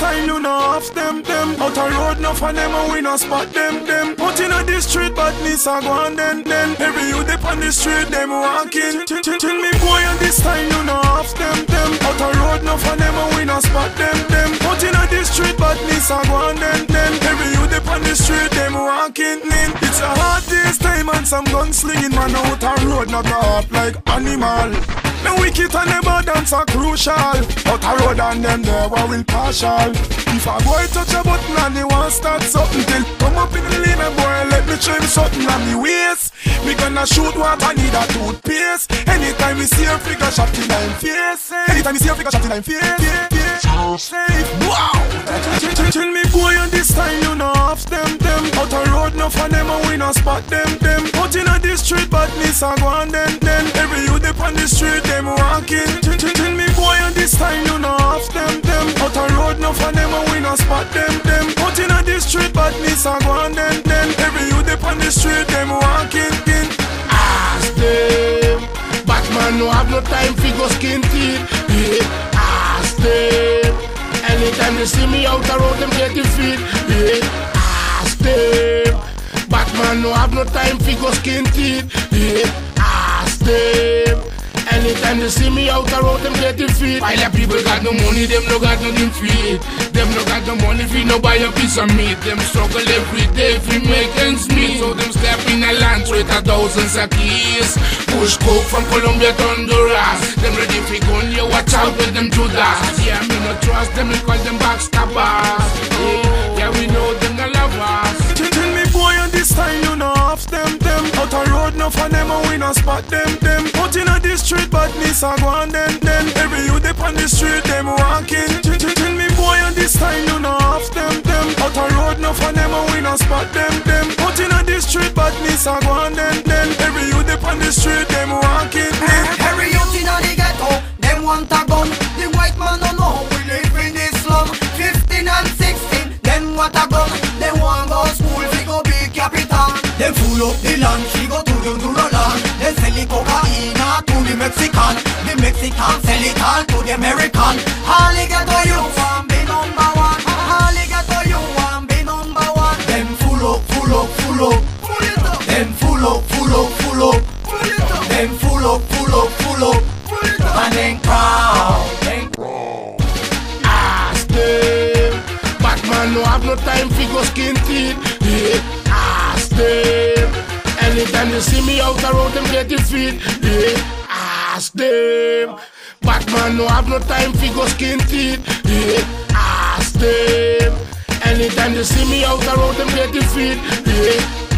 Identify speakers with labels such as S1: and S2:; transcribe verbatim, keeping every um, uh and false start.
S1: time, you know off them, them. Out a road, no for them, and we no spot them, them. Out in a the street, badness a go on then, then. Every you dip on the street, them walking. Tell me boy, and this time, you know off them, them. Out a road, no for them, and we no spot them, them. Out in a the street, badness a go on then, then. Every you dip on the street, them walking in. It's a hard day's time and some gunslinging man out a road, not go up like animal. The wicked and never dance are crucial. Out a road and them there were will partial. If a boy touch a button and he want start something, till come up in the lane and boy let me trim something on me waist. Me gonna shoot what I need a toothpaste. Anytime we see a figure shot in my face. Anytime we see a figure shot in my face. Wow! Tell me boy and this time you know off them, them. Out a road no for them and we no spot them, them. Out in a the street badness a go on then, then. Every you dip on the street them walking. Tell me boy and this time you know off them, them. Out a road no for them and we no spot them, them. Out in a the street badness a go on then, then. Every you dip on the street them walking.
S2: Ask them, Batman no have no time for go skin teeth. Yeah. Ask them, anytime they see me out the road them get the feet. Yeah. Ask them, Batman no have no time for go skin teeth. Yeah. Ask them, anytime they see me out the road them get the feet. While the people got no money, them no got nothing feed. Them no got no money fi no buy a piece of meat. Them struggle every day fi make ends meet. So them step in a land with a thousands of keys. Push coke from Colombia to Honduras. Them ready fi gun you, watch out with them Judas. Yeah, me no trust them, me call them backstabbers. Yeah, yeah, we know them no love us.
S1: Tell me boy and this time you know off them, them. Out a road no for them and we no spot them, them. Out in a the street badness a go on then, then. Every you dip on the street them walking. Tell me boy and this time you know off them, them. Out a road no for them and we no spot them, them. Out in a the street badness a go on then, then. Every you dip on the street them walking.
S3: Every youth in the ghetto, them want a gun. The white man don't know we live in this slum. Fifteen and sixteen, them want a gun. They want go school, we go be capital. Them full up the land, she go to the Duroland. They sell the cocaine to the Mexican. The Mexican sell it all to the American. All the ghetto you want be number one. All the ghetto you want be number one. Them full up, full up, full up. Them full up, full up, full up. Them full up, full up, full up. And then crown.
S2: Ask them, Batman no have no time fi go skin teeth. Yeah. Ask them, anytime you see me out the road them get the feet. Yeah. Ask them, Batman no have no time fi go skin teeth. Yeah. Ask them, anytime you see me out the road them get the feet. Yeah.